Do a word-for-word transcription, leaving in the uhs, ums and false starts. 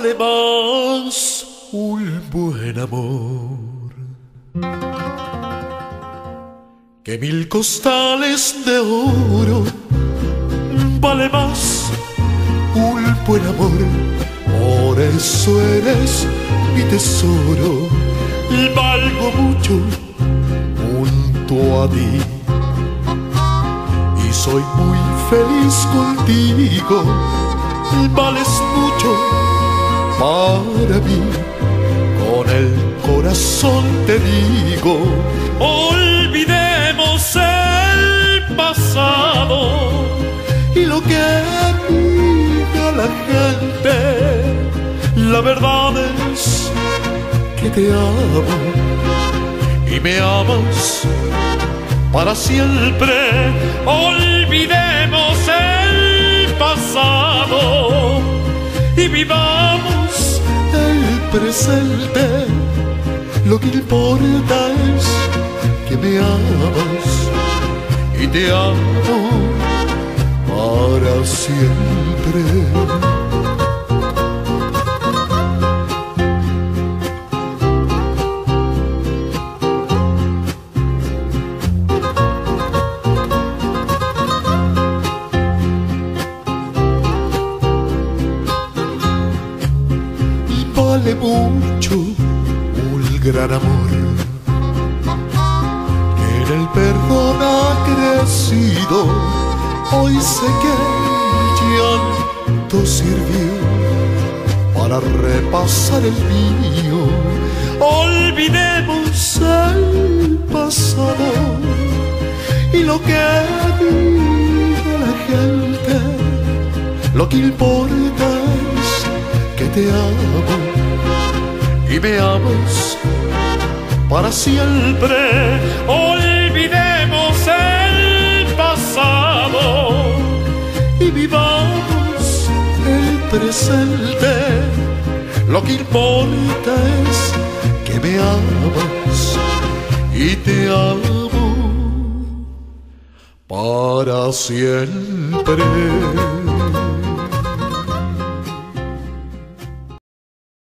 vale más un buen amor que mil costales de oro. Vale más un buen amor, por eso eres mi tesoro. Valgo mucho junto a ti y soy muy feliz contigo. Vales mucho para mí, con el corazón te digo. Olvidemos el pasado y lo que diga la gente. La verdad es que te amo y me amas para siempre. Olvidemos el pasado y vivamos el presente. Lo que importa es que me amas y te amo para siempre. Vale mucho un gran amor que en el perdón ha crecido. Hoy sé que el llanto sirvió para repasar el mío. Olvidemos el pasado y lo que diga la gente. Lo que importa es que te amo y me amas para siempre. Olvidemos el pasado y vivamos el presente. Lo que importa es que me amas y te amo para siempre.